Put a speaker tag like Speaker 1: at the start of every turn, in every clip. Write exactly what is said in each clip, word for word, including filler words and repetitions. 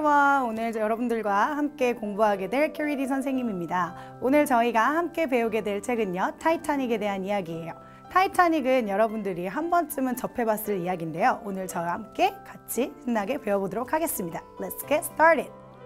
Speaker 1: everyone. 오늘 여러분들과 함께 공부하게 될 큐리디 선생님입니다. 오늘 저희가 함께 배우게 될 책은요, 타이타닉에 대한 이야기예요. 타이타닉은 여러분들이 한 번쯤은 접해봤을 이야기인데요. 오늘 저와 함께 같이 신나게 배워보도록 하겠습니다. Let's get started.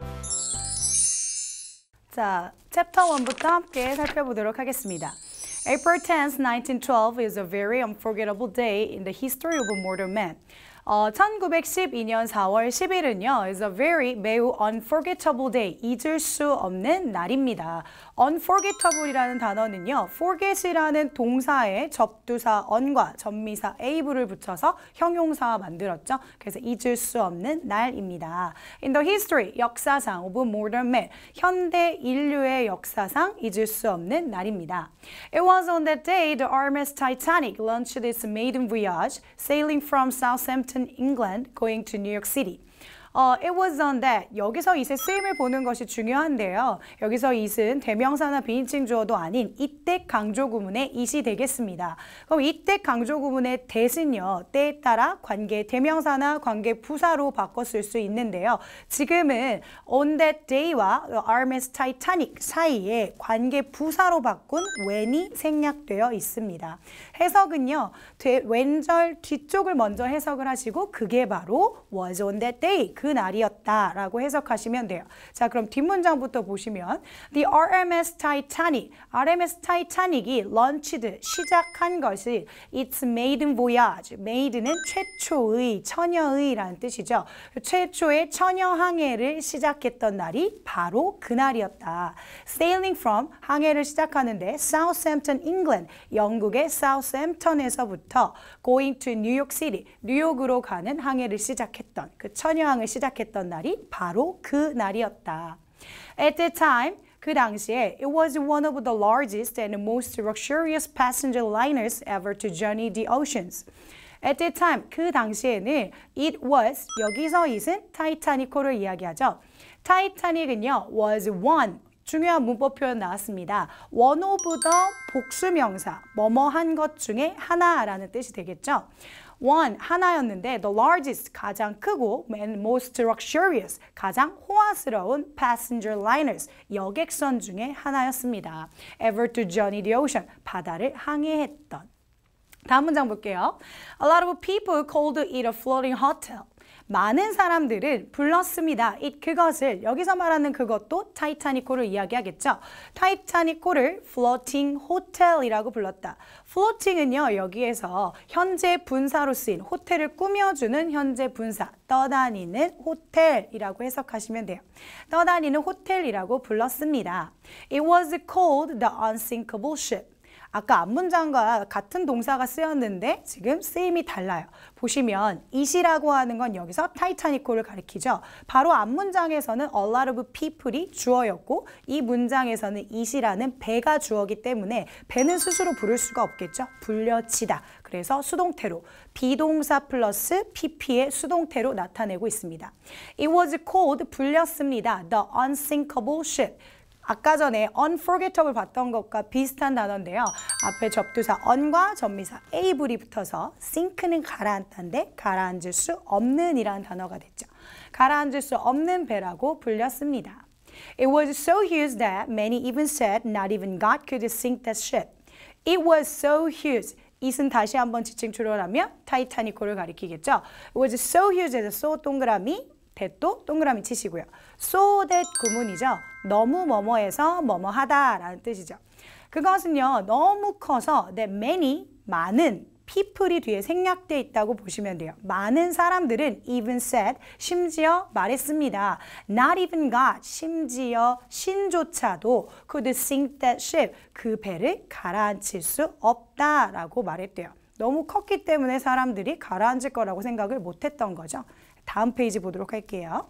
Speaker 1: 자, 챕터 일부터 함께 살펴보도록 하겠습니다. April tenth, nineteen twelve is a very unforgettable day in the history of mortal man. 어, 천구백십이 년 사월 십일은요, is a very 매우 unforgettable day, 잊을 수 없는 날입니다. unforgettable이라는 단어는요, forget이라는 동사에 접두사 on과 전미사 able을 붙여서 형용사와 만들었죠. 그래서 잊을 수 없는 날입니다. In the history, 역사상 of modern man, 현대 인류의 역사상 잊을 수 없는 날입니다. It was on that day the R M S Titanic launched its maiden voyage, sailing from Southampton, England, going to New York City. 어, it was on that. 여기서 it의 쓰임을 보는 것이 중요한데요. 여기서 it은 대명사나 비인칭 주어도 아닌 이때 강조 구문의 it이 되겠습니다. 그럼 이때 강조 구문의 that은요, 때에 따라 관계 대명사나 관계 부사로 바꿔 쓸 수 있는데요. 지금은 on that day와 R M S Titanic 사이에 관계 부사로 바꾼 when이 생략되어 있습니다. 해석은요, 되, 왼절 뒤쪽을 먼저 해석을 하시고 그게 바로 was on that day. 그 날이었다라고 해석하시면 돼요. 자, 그럼 뒷문장부터 보시면 The R M S Titanic, R M S Titanic이 launched, 시작한 것이 its maiden voyage, maiden은 최초의, 처녀의라는 뜻이죠. 최초의 처녀 항해를 시작했던 날이 바로 그날이었다. Sailing from, 항해를 시작하는데 Southampton, England, 영국의 Southampton에서부터 going to New York City, 뉴욕으로 가는 항해를 시작했던 그 처녀항을 시작했던 날이 바로 그 날이었다. At that time, 그 당시에 it was one of the largest and most luxurious passenger liners ever to journey the oceans. At that time, 그 당시에는 it was, 여기서 it은 타이타니코를 이야기하죠. 타이타닉은요, was one, 중요한 문법 표현 나왔습니다. one of the 복수명사, 뭐뭐 한 것 중에 하나라는 뜻이 되겠죠. one, 하나였는데 the largest, 가장 크고 and most luxurious, 가장 호화스러운 passenger liners, 여객선 중에 하나였습니다. ever to journey the ocean, 바다를 항해했던. 다음 문장 볼게요. A lot of people called it a floating hotel. 많은 사람들은 불렀습니다. it, 그것을, 여기서 말하는 그것도 타이타니코를 이야기하겠죠. 타이타니코를 floating hotel이라고 불렀다. floating은요, 여기에서 현재 분사로 쓰인 호텔을 꾸며주는 현재 분사, 떠다니는 호텔이라고 해석하시면 돼요. 떠다니는 호텔이라고 불렀습니다. It was called the unsinkable ship. 아까 앞문장과 같은 동사가 쓰였는데 지금 쓰임이 달라요. 보시면 it이라고 하는 건 여기서 타이타니코를 가리키죠. 바로 앞문장에서는 a lot of people이 주어였고 이 문장에서는 it이라는 배가 주어기 때문에 배는 스스로 부를 수가 없겠죠. 불려지다. 그래서 수동태로 비동사 플러스 pp의 수동태로 나타내고 있습니다. It was called, 불렸습니다. The unsinkable ship. 아까 전에 unforgettable 봤던 것과 비슷한 단어인데요. 앞에 접두사 on과 전미사 able이 붙어서 sink는 가라앉다인데 가라앉을 수 없는 이라는 단어가 됐죠. 가라앉을 수 없는 배라고 불렸습니다. It was so huge that many even said not even God could sink that ship. It was so huge. it은 다시 한번 지칭 출연하면 타이타니코를 가리키겠죠. It was so huge에서 so 동그라미 that도 동그라미 치시고요. so that 구문이죠. 너무 뭐뭐해서 뭐뭐하다 라는 뜻이죠. 그것은요, 너무 커서 that many, 많은 people이 뒤에 생략되어 있다고 보시면 돼요. 많은 사람들은 even said, 심지어 말했습니다. Not even God, 심지어 신조차도 could sink that ship, 그 배를 가라앉힐 수 없다라고 말했대요. 너무 컸기 때문에 사람들이 가라앉을 거라고 생각을 못했던 거죠. 다음 페이지 보도록 할게요.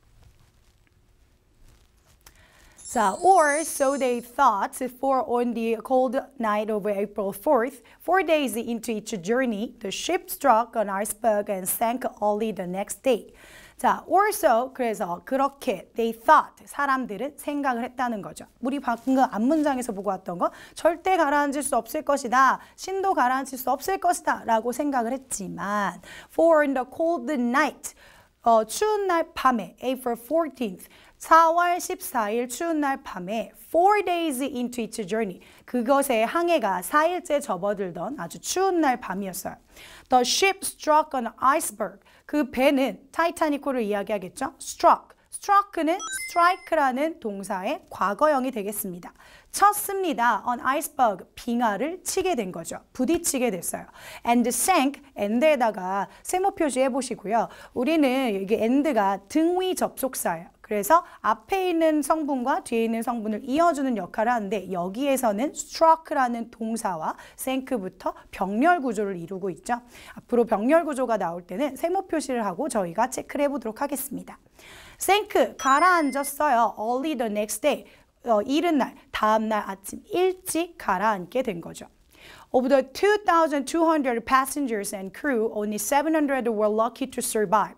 Speaker 1: 자, or so they thought, for on the cold night of April fourth, four days into its journey, the ship struck an iceberg and sank early the next day. 자, or so, 그래서 그렇게 they thought, 사람들은 생각을 했다는 거죠. 우리 방금 앞문장에서 보고 왔던 거 절대 가라앉을 수 없을 것이다. 신도 가라앉을 수 없을 것이다 라고 생각을 했지만 for in the cold night, 어, 추운 날 밤에 April fourteenth 사월 십사일 추운 날 밤에 four days into its journey 그것의 항해가 사 일째 접어들던 아주 추운 날 밤이었어요. The ship struck an iceberg 그 배는 타이타닉호를 이야기하겠죠. struck struck는 strike라는 동사의 과거형이 되겠습니다. 쳤습니다. on iceberg, 빙하를 치게 된 거죠. 부딪히게 됐어요. and sank, and에다가 세모 표시해 보시고요. 우리는 이게 and가 등위 접속사예요. 그래서 앞에 있는 성분과 뒤에 있는 성분을 이어주는 역할을 하는데 여기에서는 struck라는 동사와 sink부터 병렬 구조를 이루고 있죠. 앞으로 병렬 구조가 나올 때는 세모 표시를 하고 저희가 체크를 해보도록 하겠습니다. sink, 가라앉았어요. early the next day. 어, 이른 날, 다음 날 아침 일찍 가라앉게 된 거죠. Of the two thousand two hundred passengers and crew, only seven hundred were lucky to survive.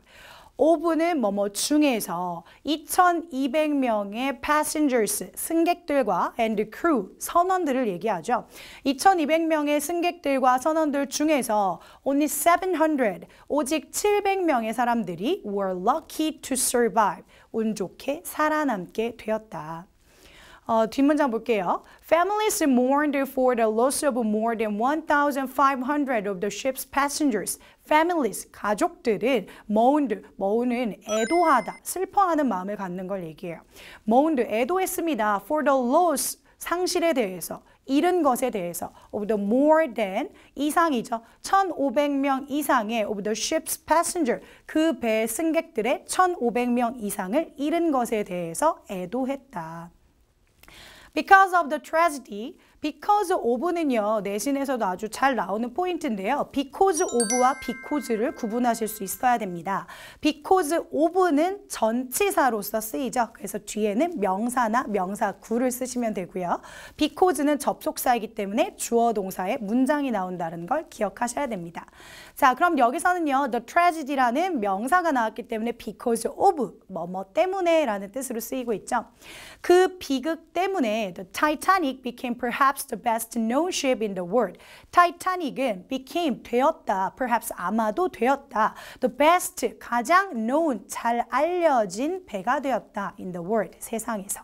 Speaker 1: 오브는 뭐뭐 중에서 이천이백 명의 passengers, 승객들과 and crew, 선원들을 얘기하죠. 이천이백 명의 승객들과 선원들 중에서 only seven hundred, 오직 칠백 명의 사람들이 were lucky to survive, 운 좋게 살아남게 되었다. 어, 뒷문장 볼게요. Families mourned for the loss of more than one thousand five hundred of the ship's passengers. Families, 가족들은 mourned, mourn은 애도하다, 슬퍼하는 마음을 갖는 걸 얘기해요. mourned, 애도했습니다. for the loss, 상실에 대해서, 잃은 것에 대해서 of the more than, 이상이죠. 천오백 명 이상의 of the ship's passenger, 그 배 승객들의 천오백 명 이상을 잃은 것에 대해서 애도했다. Because of the tragedy, because of는요, 내신에서도 아주 잘 나오는 포인트인데요. because of와 because를 구분하실 수 있어야 됩니다. because of는 전치사로서 쓰이죠. 그래서 뒤에는 명사나 명사구를 쓰시면 되고요. because는 접속사이기 때문에 주어 동사의 문장이 나온다는 걸 기억하셔야 됩니다. 자, 그럼 여기서는요, the tragedy라는 명사가 나왔기 때문에 because of, 뭐뭐 때문에 라는 뜻으로 쓰이고 있죠. 그 비극 때문에 the Titanic became perhaps the best known ship in the world. 타이타닉은 became, 되었다, perhaps 아마도 되었다. The best, 가장 known, 잘 알려진 배가 되었다 in the world, 세상에서.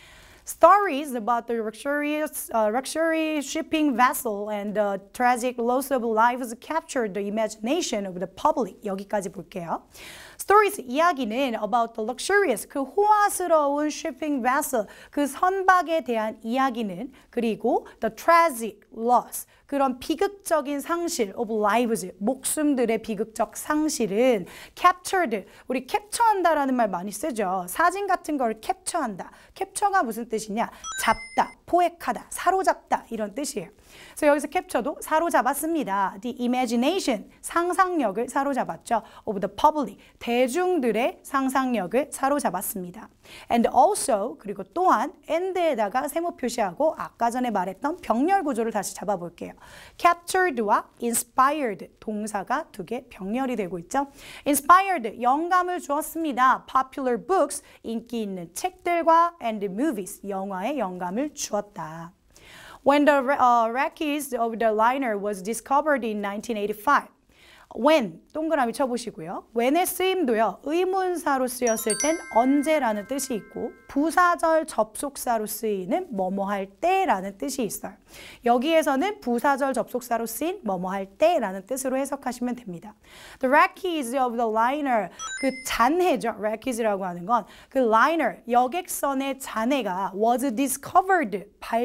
Speaker 1: Stories about the luxurious, uh, luxury shipping vessel and the tragic loss of lives captured the imagination of the public. 여기까지 볼게요. Stories, 이야기는 about the luxurious, 그 호화스러운 shipping vessel, 그 선박에 대한 이야기는 그리고 the tragic loss, 그런 비극적인 상실 of lives, 목숨들의 비극적 상실은 captured, 우리 캡처한다라는 말 많이 쓰죠. 사진 같은 걸 캡처한다. 캡처가 무슨 뜻이냐? 잡다, 포획하다, 사로잡다 이런 뜻이에요. 그래서 여기서 캡처도 사로잡았습니다. The imagination, 상상력을 사로잡았죠. Of the public, 대중들의 상상력을 사로잡았습니다. And also, 그리고 또한 and에다가 세모 표시하고 아까 전에 말했던 병렬 구조를 다시 잡아볼게요. captured와 inspired, 동사가 두 개 병렬이 되고 있죠. inspired, 영감을 주었습니다. popular books, 인기 있는 책들과 and movies, 영화에 영감을 주었다. When the uh, wreckage of the liner was discovered in nineteen eighty-five, when, 동그라미 쳐보시고요. when의 쓰임도요. 의문사로 쓰였을 땐 언제라는 뜻이 있고 부사절 접속사로 쓰이는 뭐뭐 할 때라는 뜻이 있어요. 여기에서는 부사절 접속사로 쓰인 뭐뭐 할 때라는 뜻으로 해석하시면 됩니다. The wreckage of the liner, 그 잔해죠. wreckage라고 하는 건 그 liner, 여객선의 잔해가 was discovered,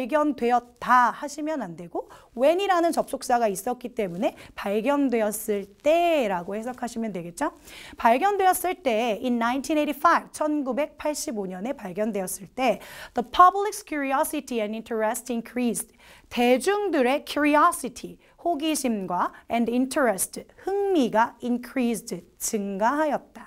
Speaker 1: 발견되었다 하시면 안 되고 when이라는 접속사가 있었기 때문에 발견되었을 때라고 해석하시면 되겠죠. 발견되었을 때 in nineteen eighty-five, 천구백팔십오 년에 발견되었을 때 the public's curiosity and interest increased. 대중들의 curiosity, 호기심과 and interest, 흥미가 increased, 증가하였다.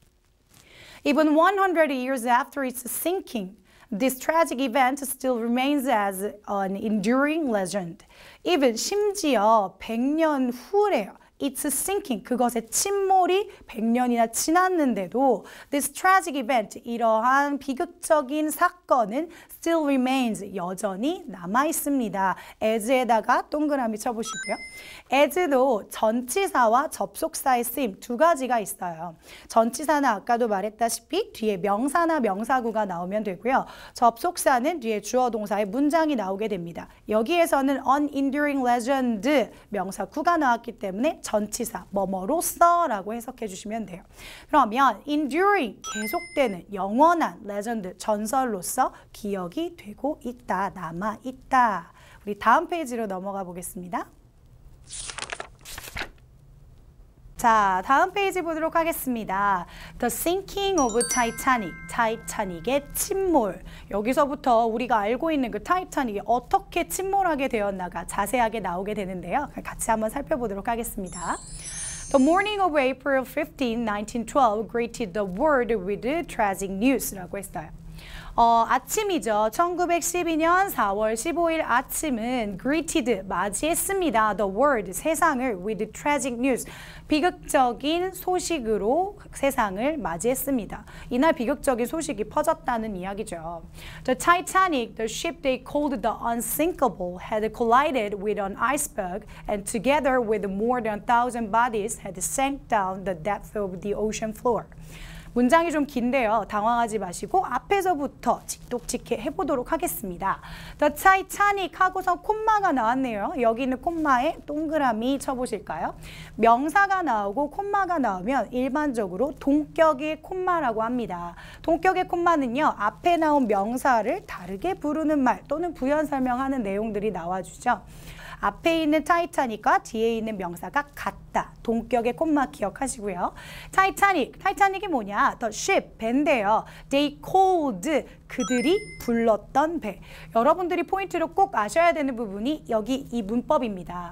Speaker 1: Even one hundred years after its sinking, this tragic event still remains as an enduring legend. Even 심지어 백 년 후래요. it's sinking. 그것의 침몰이 백 년이나 지났는데도 this tragic event, 이러한 비극적인 사건은 still remains, 여전히 남아 있습니다. as에다가 동그라미 쳐보시고요. as도 전치사와 접속사의 쓰임 두 가지가 있어요. 전치사는 아까도 말했다시피 뒤에 명사나 명사구가 나오면 되고요. 접속사는 뒤에 주어 동사의 문장이 나오게 됩니다. 여기에서는 an enduring legend 명사구가 나왔기 때문에 전치사 뭐뭐로서 라고 해석해 주시면 돼요. 그러면 enduring 계속되는 영원한 legend 전설로서 기억이 되고 있다, 남아 있다. 우리 다음 페이지로 넘어가 보겠습니다. 자, 다음 페이지 보도록 하겠습니다. The sinking of Titanic, 타이타닉의 침몰. 여기서부터 우리가 알고 있는 그 타이타닉이 어떻게 침몰하게 되었나가 자세하게 나오게 되는데요. 같이 한번 살펴보도록 하겠습니다. The morning of April fifteenth, nineteen twelve greeted the world with tragic news라고 했어요. 어, 아침이죠. 천구백십이 년 사월 십오일 아침은 greeted, 맞이했습니다. The world, 세상을 with tragic news, 비극적인 소식으로 세상을 맞이했습니다. 이날 비극적인 소식이 퍼졌다는 이야기죠. The Titanic, the ship they called the Unsinkable, had collided with an iceberg and together with more than a thousand bodies had sank down the depth of the ocean floor. 문장이 좀 긴데요. 당황하지 마시고 앞에서부터 직독직해 해보도록 하겠습니다. The Titanic 하고서 콤마가 나왔네요. 여기 있는 콤마에 동그라미 쳐보실까요? 명사가 나오고 콤마가 나오면 일반적으로 동격의 콤마라고 합니다. 동격의 콤마는요. 앞에 나온 명사를 다르게 부르는 말 또는 부연 설명하는 내용들이 나와주죠. 앞에 있는 타이타닉과 뒤에 있는 명사가 같다. 동격의 콤마 기억하시고요. 타이타닉, 타이타닉이 뭐냐? The ship, 배인데요. They called, 그들이 불렀던 배. 여러분들이 포인트로 꼭 아셔야 되는 부분이 여기 이 문법입니다.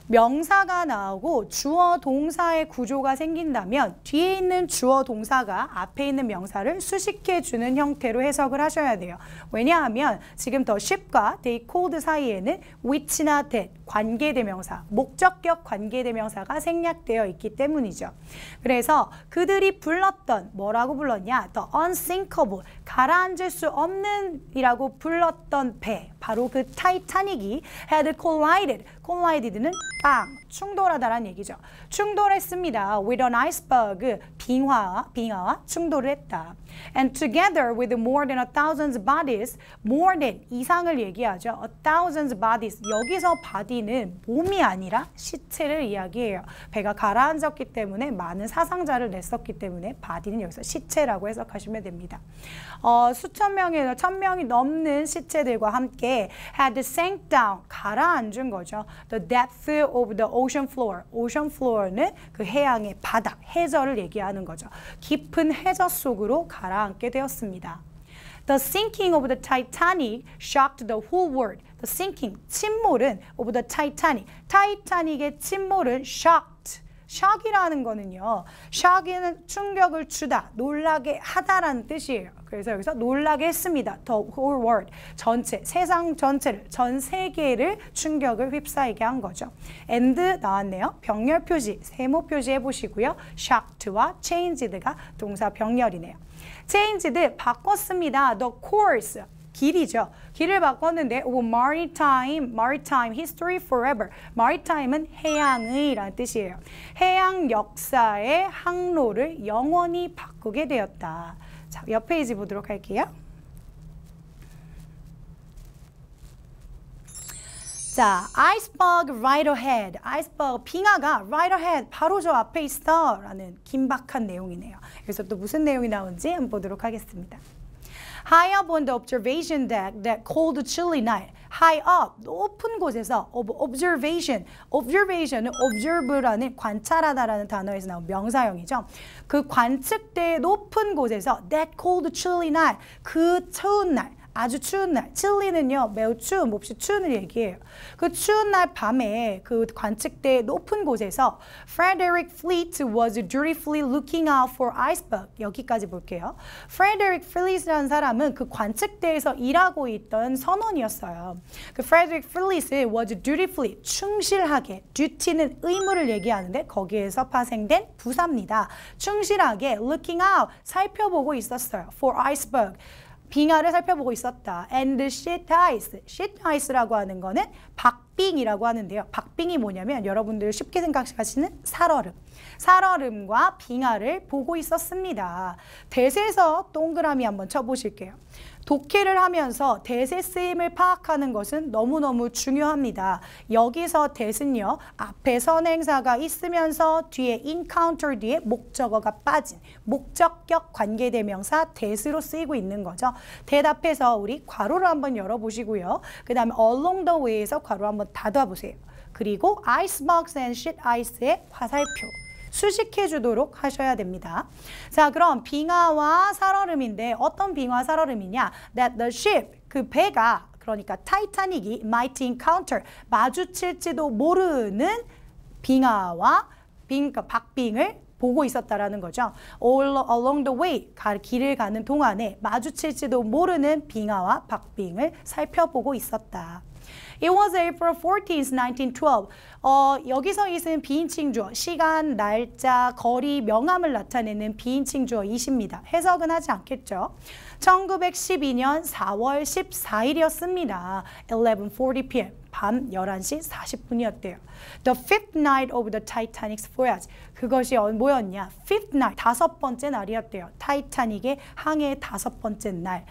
Speaker 1: 명사가 나오고 주어 동사의 구조가 생긴다면 뒤에 있는 주어 동사가 앞에 있는 명사를 수식해주는 형태로 해석을 하셔야 돼요. 왜냐하면 지금 the ship과 they called 사이에는 which나 that, 관계대명사, 목적격 관계대명사가 생략되어 있기 때문이죠. 그래서 그들이 불렀던, 뭐라고 불렀냐? The unsinkable, 가라앉을 수 없는 이라고 불렀던 배, 바로 그 타이타닉이 had collided, collided는 빵, 충돌하다라는 얘기죠. 충돌했습니다. with an iceberg, 빙하와, 빙하와 충돌을 했다. And together with more than a thousand bodies, more than, 이상을 얘기하죠. a thousand bodies, 여기서 body는 몸이 아니라 시체를 이야기해요. 배가 가라앉았기 때문에 많은 사상자를 냈었기 때문에 body는 여기서 시체라고 해석하시면 됩니다. 어, 수천 명에서 천 명이 넘는 시체들과 함께 had sank down, 가라앉은 거죠. The depth of the ocean floor. ocean floor는 그 해양의 바닥, 해저를 얘기하는 거죠. 깊은 해저 속으로 가라앉게 되었습니다. The sinking of the Titanic shocked the whole world. The sinking, 침몰은 of the Titanic. 타이타닉의 침몰은 shocked. shock이라는 거는요. shock은 충격을 주다, 놀라게 하다라는 뜻이에요. 그래서 여기서 놀라게 했습니다. The whole world, 전체, 세상 전체를, 전 세계를 충격을 휩싸이게 한 거죠. and 나왔네요. 병렬 표시, 세모 표시 해보시고요. shocked와 changed가 동사 병렬이네요. changed, 바꿨습니다. The course, 길이죠. 길을 바꿨는데 of maritime, maritime history forever. maritime은 해양의 라는 뜻이에요. 해양 역사의 항로를 영원히 바꾸게 되었다. 자, 옆 페이지 보도록 할게요. 자, iceberg right ahead. iceberg, 빙하가 right ahead, 바로 저 앞에 있어 라는 긴박한 내용이네요. 여기서 또 무슨 내용이 나온지 한번 보도록 하겠습니다. High up on the observation deck that cold chilly night. High up, 높은 곳에서 observation. observation은 observe라는 관찰하다라는 단어에서 나온 명사형이죠. 그 관측대의 높은 곳에서 that cold chilly night. 그 추운 날. 아주 추운 날. chilly는요, 매우 추운, 몹시 추운 을 얘기해요. 그 추운 날 밤에 그 관측대 높은 곳에서 Frederick Fleet was dutifully looking out for iceberg. 여기까지 볼게요. Frederick Fleet이라는 사람은 그 관측대에서 일하고 있던 선원이었어요. 그 Frederick Fleet was dutifully, 충실하게, duty는 의무를 얘기하는데 거기에서 파생된 부사입니다. 충실하게 looking out, 살펴보고 있었어요. for iceberg. 빙하를 살펴보고 있었다. And sheet ice. sheet ice라고 하는 거는 박빙이라고 하는데요. 박빙이 뭐냐면 여러분들 쉽게 생각하시는 살얼음. 살얼음과 빙하를 보고 있었습니다. 대세에서 동그라미 한번 쳐보실게요. 독해를 하면서 대세 쓰임을 파악하는 것은 너무너무 중요합니다. 여기서 대는요, 앞에 선행사가 있으면서 뒤에 encounter 뒤에 목적어가 빠진 목적격 관계대명사 대스로 쓰이고 있는 거죠. 대답해서 우리 괄호를 한번 열어보시고요. 그 다음에 along the way에서 괄호 한번 닫아보세요. 그리고 icebergs and sheet ice의 화살표. 수식해 주도록 하셔야 됩니다. 자, 그럼 빙하와 살얼음인데 어떤 빙하 살얼음이냐? That the ship, 그 배가, 그러니까 타이타닉이 might encounter, 마주칠지도 모르는 빙하와 빙, 그러니까 박빙을 보고 있었다라는 거죠. All along the way, 길을 가는 동안에 마주칠지도 모르는 빙하와 박빙을 살펴보고 있었다. It was April fourteenth, nineteen twelve. 어, 여기서 있은 비인칭 주어, 시간, 날짜, 거리, 명암을 나타내는 비인칭 주어 이십니다. 해석은 하지 않겠죠. 천구백십이 년 사월 십사일이었습니다. eleven forty p m 밤 열한 시 사십 분이었대요. The fifth night of the Titanic's voyage. 그것이 뭐였냐? fifth night, 다섯 번째 날이었대요. 타이타닉의 항해의 다섯 번째 날.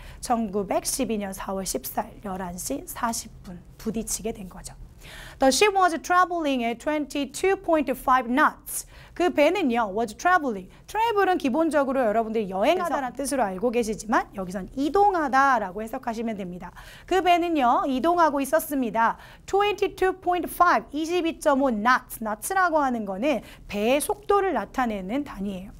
Speaker 1: 천구백십이 년 사월 십사일 열한 시 사십 분 부딪히게 된 거죠. The ship was traveling at twenty-two point five knots. 그 배는요, was traveling. travel은 기본적으로 여러분들이 여행하다라는 뜻으로 알고 계시지만 여기선 이동하다라고 해석하시면 됩니다. 그 배는요, 이동하고 있었습니다. twenty-two point five, 이십이 점 오 knots. knots라고 하는 거는 배의 속도를 나타내는 단위예요.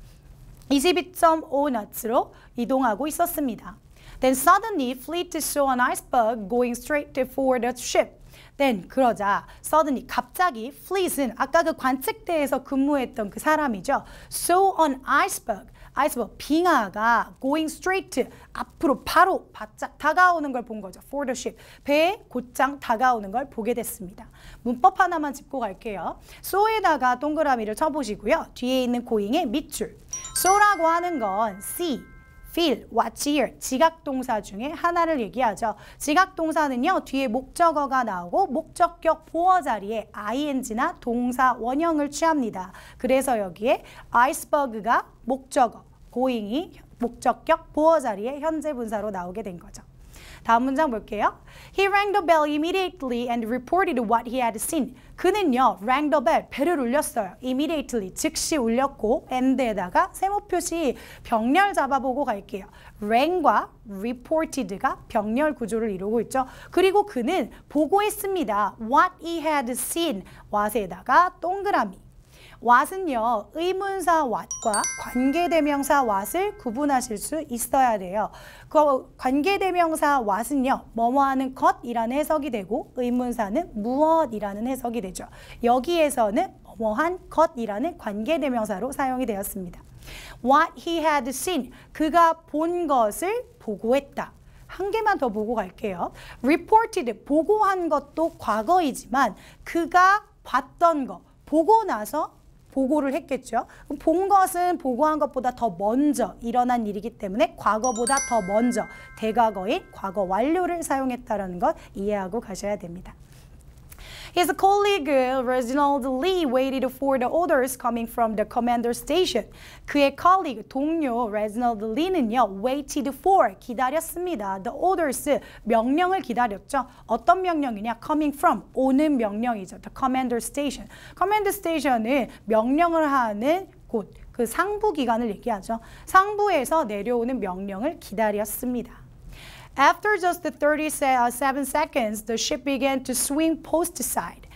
Speaker 1: 이십이 점 오 knots로 이동하고 있었습니다. Then suddenly fleet saw an iceberg going straight for the ship. Then 그러자 suddenly 갑자기 fleet은 아까 그 관측대에서 근무했던 그 사람이죠. saw an iceberg. iceberg 빙하가 going straight 앞으로 바로 바짝 다가오는 걸 본 거죠. for the ship. 배에 곧장 다가오는 걸 보게 됐습니다. 문법 하나만 짚고 갈게요. saw에다가 동그라미를 쳐보시고요. 뒤에 있는 고잉의 밑줄. saw라고 하는 건 see. feel, watch, hear, 지각동사 중에 하나를 얘기하죠. 지각동사는요, 뒤에 목적어가 나오고 목적격 보어 자리에 ing나 동사 원형을 취합니다. 그래서 여기에 iceberg가 목적어, going이 목적격 보어 자리에 현재 분사로 나오게 된 거죠. 다음 문장 볼게요. He rang the bell immediately and reported what he had seen. 그는요, rang the bell, 벨을 울렸어요. immediately, 즉시 울렸고 and에다가 세모 표시 병렬 잡아보고 갈게요. rang과 reported가 병렬 구조를 이루고 있죠. 그리고 그는 보고했습니다. what he had seen, what에다가 동그라미. what은요, 의문사 what과 관계대명사 what을 구분하실 수 있어야 돼요. 그 관계대명사 what은요, 뭐뭐하는 것이라는 해석이 되고 의문사는 무엇이라는 해석이 되죠. 여기에서는 뭐뭐한 것이라는 관계대명사로 사용이 되었습니다. What he had seen, 그가 본 것을 보고했다. 한 개만 더 보고 갈게요. reported, 보고한 것도 과거이지만 그가 봤던 거, 보고 나서 보고를 했겠죠. 본 것은 보고한 것보다 더 먼저 일어난 일이기 때문에 과거보다 더 먼저 대과거인 과거 완료를 사용했다는 것 이해하고 가셔야 됩니다. His colleague Reginald Lee waited for the orders coming from the commander station. 그의 colleague, 동료 Reginald Lee는요, waited for, 기다렸습니다. The orders, 명령을 기다렸죠. 어떤 명령이냐? coming from, 오는 명령이죠. The commander station. commander station은 명령을 하는 곳, 그 상부 기관을 얘기하죠. 상부에서 내려오는 명령을 기다렸습니다. After just thirty-seven seconds, the ship began to swing post side.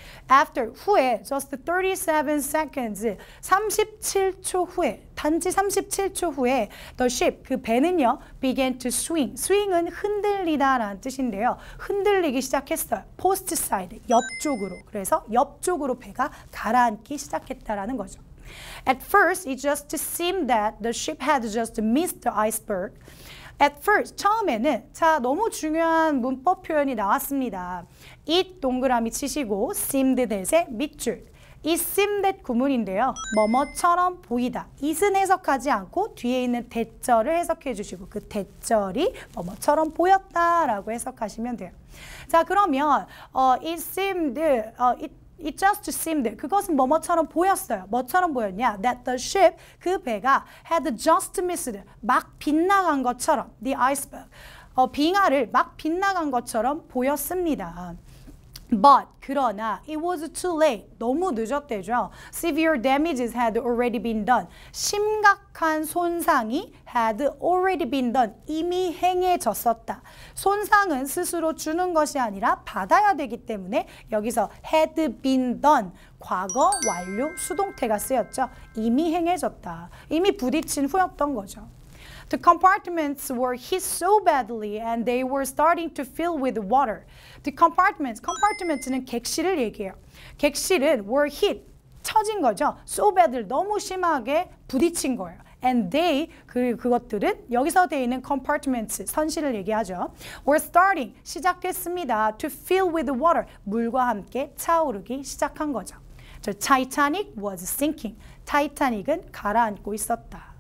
Speaker 1: After, 후에, just thirty-seven seconds, 삼십칠 초 후에, 단지 삼십칠 초 후에 the ship, 그 배는요, began to swing. swing은 흔들리다 라는 뜻인데요. 흔들리기 시작했어요. post side, 옆쪽으로. 그래서 옆쪽으로 배가 가라앉기 시작했다라는 거죠. At first, it just seemed that the ship had just missed the iceberg. At first, 처음에는 자 너무 중요한 문법 표현이 나왔습니다. it 동그라미 치시고 seemed that의 밑줄. 이 seem that 구문인데요. 뭐뭐처럼 보이다. it은 해석하지 않고 뒤에 있는 대절을 해석해 주시고 그 대절이 뭐뭐처럼 보였다라고 해석하시면 돼요. 자 그러면 어, it seemed, 어, it It just seemed, 그것은 뭐뭐처럼 보였어요. 뭐처럼 보였냐? That the ship, 그 배가 had just missed, 막 빗나간 것처럼, the iceberg, 어, 빙하를 막 빗나간 것처럼 보였습니다. But, 그러나, it was too late. 너무 늦었대죠. Severe damages had already been done. 심각한 손상이 had already been done. 이미 행해졌었다. 손상은 스스로 주는 것이 아니라 받아야 되기 때문에 여기서 had been done. 과거 완료 수동태가 쓰였죠. 이미 행해졌다. 이미 부딪힌 후였던 거죠. The compartments were hit so badly and they were starting to fill with water. The compartments, compartments는 객실을 얘기해요. 객실은 were hit, 쳐진 거죠. So badly, 너무 심하게 부딪힌 거예요. And they, 그, 그것들은 여기서 되어 있는 compartments, 선실을 얘기하죠. were starting, 시작했습니다. To fill with water, 물과 함께 차오르기 시작한 거죠. The Titanic was sinking. 타이타닉은 가라앉고 있었다.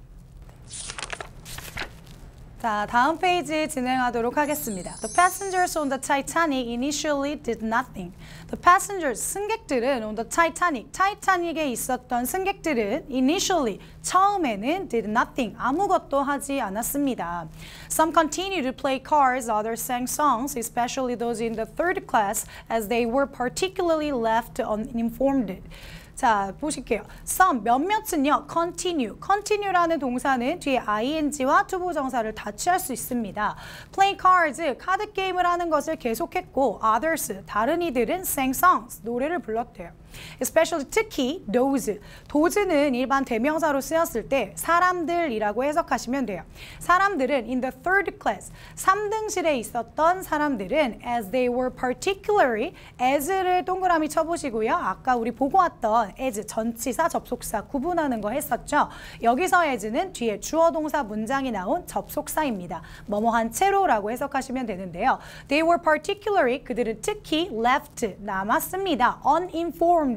Speaker 1: 자, 다음 페이지 진행하도록 하겠습니다. The passengers on the Titanic initially did nothing. The passengers, 승객들은 on the Titanic, 타이타닉에 있었던 승객들은 initially, 처음에는 did nothing, 아무것도 하지 않았습니다. Some continued to play cards, others sang songs, especially those in the third class, as they were particularly left uninformed. 자, 보실게요. Some, 몇몇은요, continue. continue라는 동사는 뒤에 ing와 투부정사를 다 취할 수 있습니다. Play cards, 카드 게임을 하는 것을 계속했고, others, 다른 이들은 sang songs, 노래를 불렀대요. Especially, 특히, those. those는 일반 대명사로 쓰였을 때 사람들이라고 해석하시면 돼요. 사람들은 in the third class, 삼 등실에 있었던 사람들은 as they were particularly, as를 동그라미 쳐보시고요. 아까 우리 보고 왔던 as, 전치사, 접속사 구분하는 거 했었죠. 여기서 as는 뒤에 주어 동사 문장이 나온 접속사입니다. 뭐뭐한 채로라고 해석하시면 되는데요. They were particularly, 그들은 특히 left, 남았습니다. uninformed.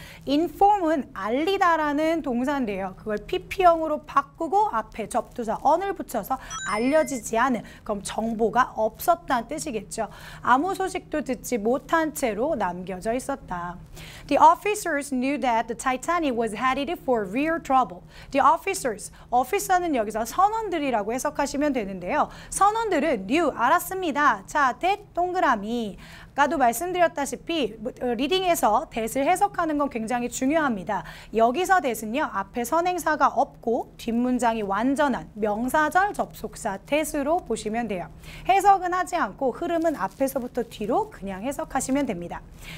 Speaker 1: inform은 알리다라는 동사인데요. 그걸 피피형으로 바꾸고 앞에 접두사 on을 붙여서 알려지지 않은, 그럼 정보가 없었다는 뜻이겠죠. 아무 소식도 듣지 못한 채로 남겨져 있었다. The officers knew that the Titanic was headed for real trouble. The officers, officer는 여기서 선원들이라고 해석하시면 되는데요. 선원들은 knew, 알았습니다. 자, that 동그라미. 아까도 말씀드렸다시피 리딩에서 that을 해석하는 건 굉장히 중요합니다. 여기서 that은요, 앞에 선행사가 없고 뒷문장이 완전한 명사절 접속사 that으로 보시면 돼요. 해석은 하지 않고 흐름은 앞에서부터 뒤로 그냥 해석하시면 됩니다.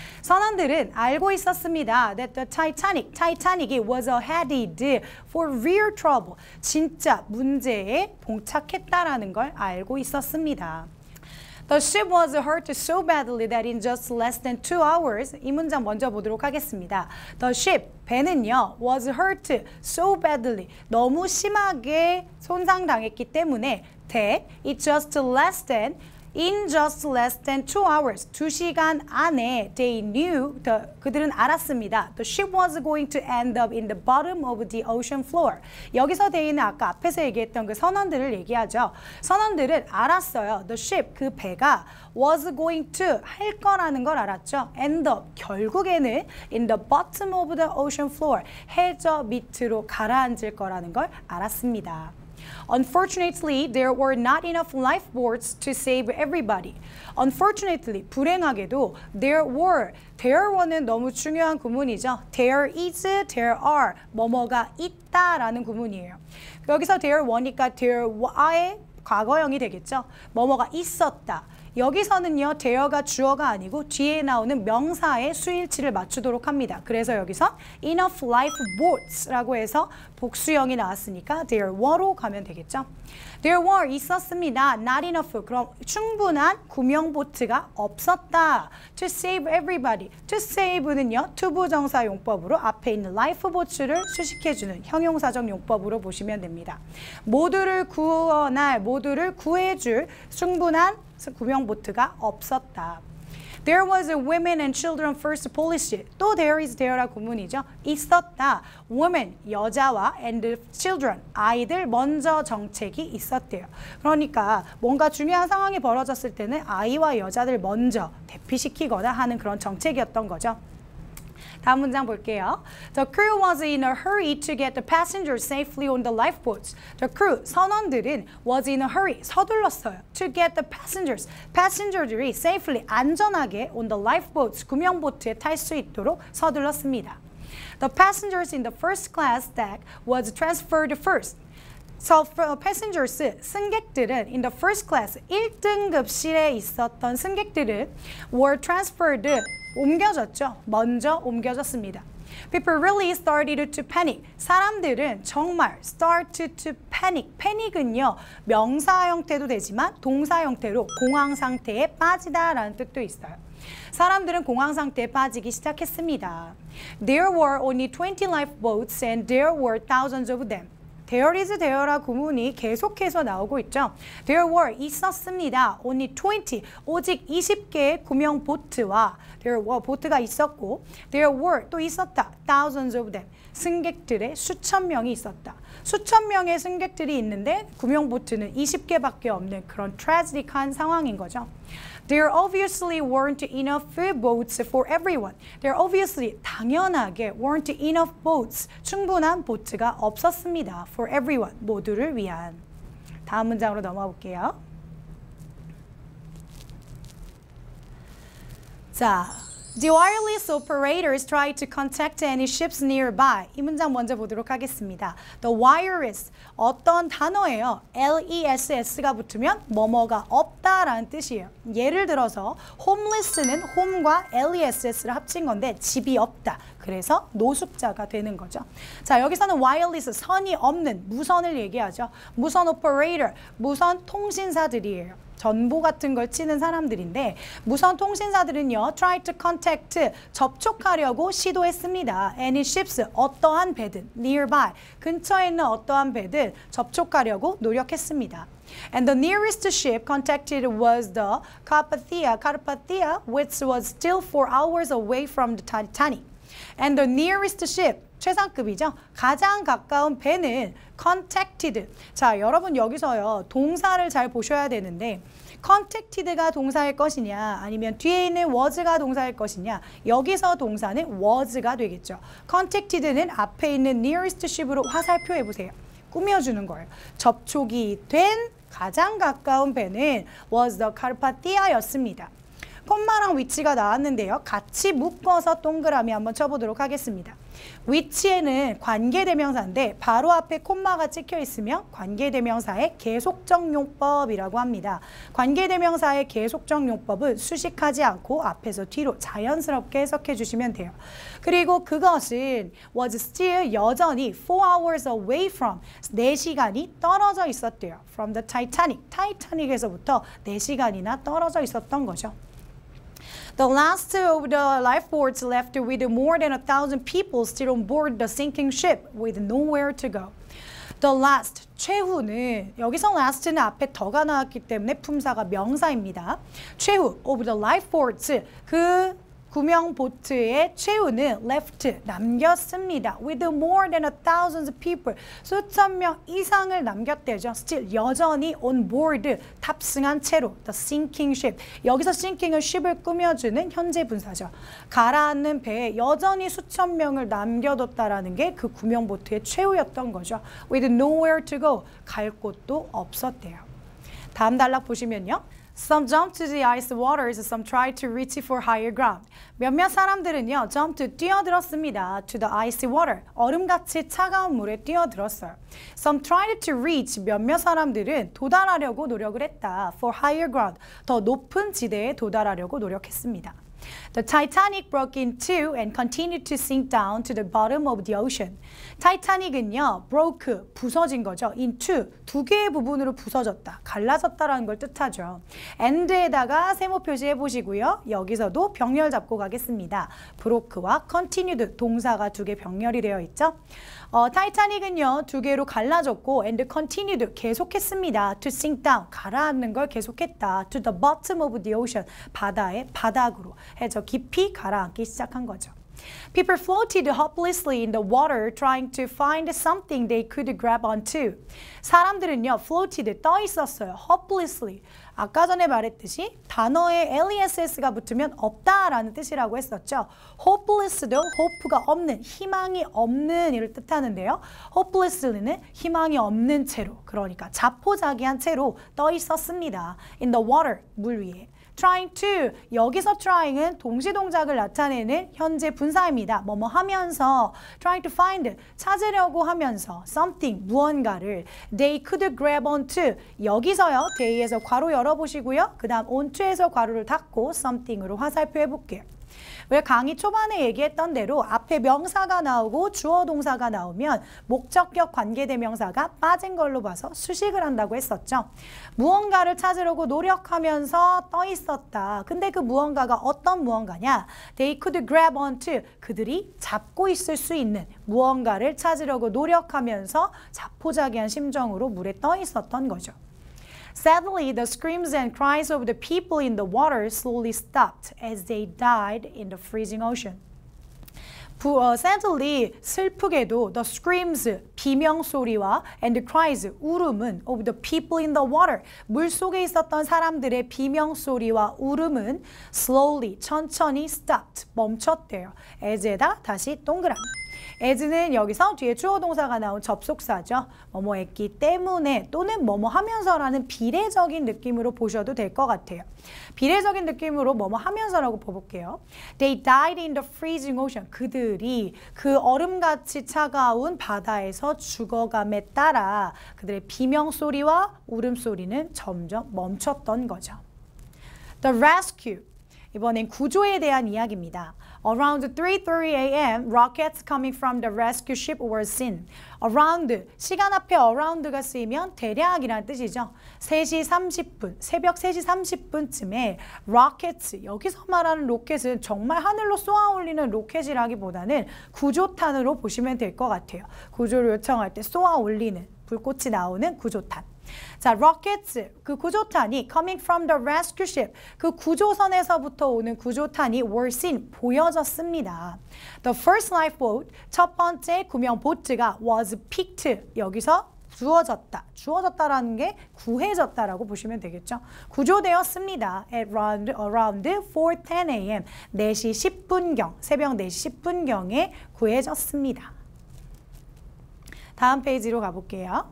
Speaker 1: 선원들은 알고 있었습니다. That the Titanic, 타이타닉이 was headed for real trouble. 진짜 문제에 봉착했다라는 걸 알고 있었습니다. The ship was hurt so badly that in just less than two hours, 이 문장 먼저 보도록 하겠습니다. The ship, 배는요, was hurt so badly, 너무 심하게 손상당했기 때문에 that it just less than, in just less than two hours, 두 시간 안에 they knew, the, 그들은 알았습니다. The ship was going to end up in the bottom of the ocean floor. 여기서 데이는 아까 앞에서 얘기했던 그 선원들을 얘기하죠. 선원들은 알았어요. The ship, 그 배가 was going to, 할 거라는 걸 알았죠. end up, 결국에는 in the bottom of the ocean floor, 해저 밑으로 가라앉을 거라는 걸 알았습니다. Unfortunately, there were not enough lifeboats to save everybody. Unfortunately, 불행하게도 there were, there were는 너무 중요한 구문이죠. There is, there are, 뭐뭐가 있다라는 구문이에요. 여기서 there were니까 there were의 과거형이 되겠죠. 뭐뭐가 있었다. 여기서는요, there가 주어가 아니고 뒤에 나오는 명사의 수일치를 맞추도록 합니다. 그래서 여기서 enough lifeboats라고 해서 복수형이 나왔으니까 there were로 가면 되겠죠. There were 있었습니다. Not enough. 그럼 충분한 구명보트가 없었다. To save everybody. To save는요. 투부정사 용법으로 앞에 있는 lifeboats를 수식해주는 형용사적 용법으로 보시면 됩니다. 모두를 구원할, 모두를 구해줄 충분한 구명보트가 없었다. There was a women and children first policy. 또 there is there라 구문이죠. 있었다. women, 여자와 and children, 아이들 먼저 정책이 있었대요. 그러니까 뭔가 중요한 상황이 벌어졌을 때는 아이와 여자들 먼저 대피시키거나 하는 그런 정책이었던 거죠. 다음 문장 볼게요. The crew was in a hurry to get the passengers safely on the lifeboats. The crew, 선원들은 was in a hurry, 서둘렀어요. To get the passengers, passenger들이 safely, 안전하게 on the lifeboats, 구명보트에 탈 수 있도록 서둘렀습니다. The passengers in the first class deck was transferred first. So, passengers, 승객들은 in the first class, 일 등급실에 있었던 승객들은 were transferred, 옮겨졌죠. 먼저 옮겨졌습니다. People really started to panic. 사람들은 정말 started to panic. panic은요, 명사 형태도 되지만 동사 형태로 공황 상태에 빠지다라는 뜻도 있어요. 사람들은 공황 상태에 빠지기 시작했습니다. There were only twenty lifeboats and there were thousands of them. There is there라 구문이 계속해서 나오고 있죠. There were 있었습니다. Only twenty 오직 이십 개의 구명 보트와 there were 보트가 있었고 there were 또 있었다. Thousands of them 승객들의 수천 명이 있었다. 수천 명의 승객들이 있는데 구명 보트는 이십 개밖에 없는 그런 트래지컬한 상황인 거죠. There obviously weren't enough boats for everyone. There obviously, 당연하게 weren't enough boats. 충분한 보트가 없었습니다. For everyone, 모두를 위한. 다음 문장으로 넘어가 볼게요. 자, the wireless operators tried to contact any ships nearby. 이 문장 먼저 보도록 하겠습니다. The wireless, 어떤 단어예요? L-E-S-S가 붙으면 뭐뭐가 없다라는 뜻이에요. 예를 들어서 homeless는 home과 L-E-S-S를 합친 건데 집이 없다. 그래서 노숙자가 되는 거죠. 자, 여기서는 wireless, 선이 없는 무선을 얘기하죠. 무선 operator, 무선 통신사들이에요. 전보 같은 걸 치는 사람들인데 무선 통신사들은요, try to contact, 접촉하려고 시도했습니다. Any ships, 어떠한 배든, nearby, 근처에 있는 어떠한 배든 접촉하려고 노력했습니다. And the nearest ship contacted was the Carpathia, Carpathia, which was still four hours away from the Titanic. And the nearest ship, 최상급이죠. 가장 가까운 배는 contacted. 자, 여러분 여기서요, 동사를 잘 보셔야 되는데 contacted가 동사일 것이냐 아니면 뒤에 있는 was가 동사일 것이냐, 여기서 동사는 was가 되겠죠. contacted는 앞에 있는 nearest ship으로 화살표 해보세요. 꾸며주는 거예요. 접촉이 된 가장 가까운 배는 was the Carpathia였습니다. 콤마랑 위치가 나왔는데요. 같이 묶어서 동그라미 한번 쳐보도록 하겠습니다. 위치에는 관계대명사인데 바로 앞에 콤마가 찍혀 있으면 관계대명사의 계속적 용법이라고 합니다. 관계대명사의 계속적 용법은 수식하지 않고 앞에서 뒤로 자연스럽게 해석해 주시면 돼요. 그리고 그것은 was still 여전히 four hours away from, 네 시간이 떨어져 있었대요. From the Titanic, 타이타닉에서부터 네 시간이나 떨어져 있었던 거죠. The last of the lifeboats left with more than a thousand people still on board the sinking ship with nowhere to go. The last, 최후는, 여기서 last는 앞에 더가 나왔기 때문에 품사가 명사입니다. 최후 of the lifeboats, 그 구명 보트의 최후는 left, 남겼습니다. With more than a thousand people, 수천 명 이상을 남겼대죠. Still, 여전히 on board, 탑승한 채로. The sinking ship, 여기서 sinking은 ship을 꾸며주는 현재 분사죠. 가라앉는 배에 여전히 수천 명을 남겨뒀다라는 게 그 구명 보트의 최후였던 거죠. With nowhere to go, 갈 곳도 없었대요. 다음 단락 보시면요. Some jumped to the ice waters, some tried to reach for higher ground. 몇몇 사람들은요, jumped, 뛰어들었습니다. to the icy water, 얼음같이 차가운 물에 뛰어들었어요. Some tried to reach, 몇몇 사람들은 도달하려고 노력을 했다. for higher ground, 더 높은 지대에 도달하려고 노력했습니다. The Titanic broke in two and continued to sink down to the bottom of the ocean. 타이타닉은요, broke, 부서진 거죠. in two, 두 개의 부분으로 부서졌다, 갈라졌다라는 걸 뜻하죠. and에다가 세모 표시해 보시고요. 여기서도 병렬 잡고 가겠습니다. broke와 continued, 동사가 두 개 병렬이 되어 있죠. 어, 타이타닉은요, 두 개로 갈라졌고 and continued, 계속했습니다. to sink down, 가라앉는 걸 계속했다. to the bottom of the ocean, 바다의 바닥으로 해서 깊이 가라앉기 시작한 거죠. People floated hopelessly in the water trying to find something they could grab onto. 사람들은요, floated, 떠 있었어요. hopelessly. 아까 전에 말했듯이 단어에 less가 붙으면 없다라는 뜻이라고 했었죠. hopeless도 hope가 없는, 희망이 없는 이를 뜻하는데요. hopeless는 희망이 없는 채로, 그러니까 자포자기한 채로 떠 있었습니다. in the water, 물 위에. trying to, 여기서 trying은 동시동작을 나타내는 현재 분사입니다. 뭐뭐 하면서, trying to find, 찾으려고 하면서, something, 무언가를, they could grab onto, 여기서요, they에서 괄호 열어보시고요. 그 다음 onto에서 괄호를 닫고 something으로 화살표 해볼게요. 왜 강의 초반에 얘기했던 대로 앞에 명사가 나오고 주어 동사가 나오면 목적격 관계대명사가 빠진 걸로 봐서 수식을 한다고 했었죠. 무언가를 찾으려고 노력하면서 떠 있었다. 근데 그 무언가가 어떤 무언가냐? They could grab onto, 그들이 잡고 있을 수 있는 무언가를 찾으려고 노력하면서 자포자기한 심정으로 물에 떠 있었던 거죠. Sadly, the screams and cries of the people in the water slowly stopped as they died in the freezing ocean. 부, 어, sadly, 슬프게도 the screams, 비명소리와 and the cries, 울음은 of the people in the water, 물속에 있었던 사람들의 비명소리와 울음은 slowly, 천천히 stopped, 멈췄대요. as에다 다시 동그라미. as는 여기서 뒤에 주어 동사가 나온 접속사죠. 뭐뭐 했기 때문에 또는 뭐뭐 하면서라는 비례적인 느낌으로 보셔도 될 것 같아요. 비례적인 느낌으로 뭐뭐 하면서라고 봐볼게요. They died in the freezing ocean. 그들이 그 얼음같이 차가운 바다에서 죽어감에 따라 그들의 비명소리와 울음소리는 점점 멈췄던 거죠. The rescue. 이번엔 구조에 대한 이야기입니다. Around three thirty a m, rockets coming from the rescue ship were seen. Around, 시간 앞에 around가 쓰이면 대략이라는 뜻이죠. 세 시 삼십 분, 새벽 세 시 삼십 분쯤에 rockets, 여기서 말하는 로켓은 정말 하늘로 쏘아 올리는 로켓이라기보다는 구조탄으로 보시면 될 것 같아요. 구조를 요청할 때 쏘아 올리는, 불꽃이 나오는 구조탄. 자, rockets, 그 구조탄이 coming from the rescue ship, 그 구조선에서부터 오는 구조탄이 were seen, 보여졌습니다. The first lifeboat, 첫 번째 구명 보트가 was picked, 여기서 주어졌다. 주어졌다라는 게 구해졌다라고 보시면 되겠죠. 구조되었습니다. At around, around four ten a m, 네 시 십 분경, 새벽 네 시 십 분경에 구해졌습니다. 다음 페이지로 가볼게요.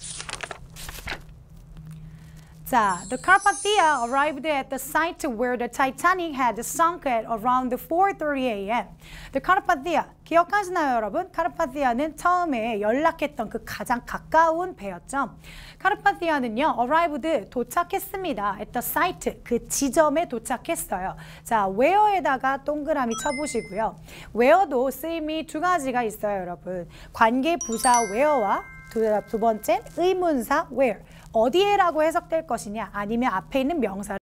Speaker 1: 자, the Carpathia arrived at the site where the Titanic had sunk at around four thirty a m The Carpathia, 기억하시나요, 여러분? 카르파티아는 처음에 연락했던 그 가장 가까운 배였죠. 카르파티아는요, arrived, 도착했습니다. at the site, 그 지점에 도착했어요. 자, where에다가 동그라미 쳐보시고요. where도 쓰임이 두 가지가 있어요, 여러분. 관계 부사 where와 두, 두 번째 의문사 where. 어디에라고 해석될 것이냐, 아니면 앞에 있는 명사